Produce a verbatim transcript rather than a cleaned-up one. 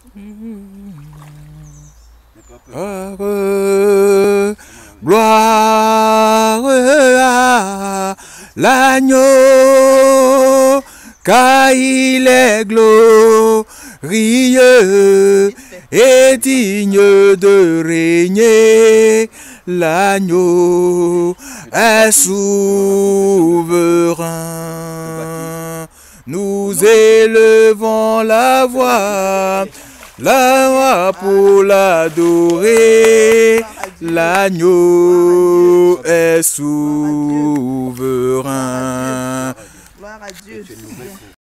Gloire, gloire à l'agneau, car il est glorieux et digne de régner. L'agneau est souverain. Nous élevons la voix, la voix pour l'adorer. L'agneau est souverain. Gloire à Dieu.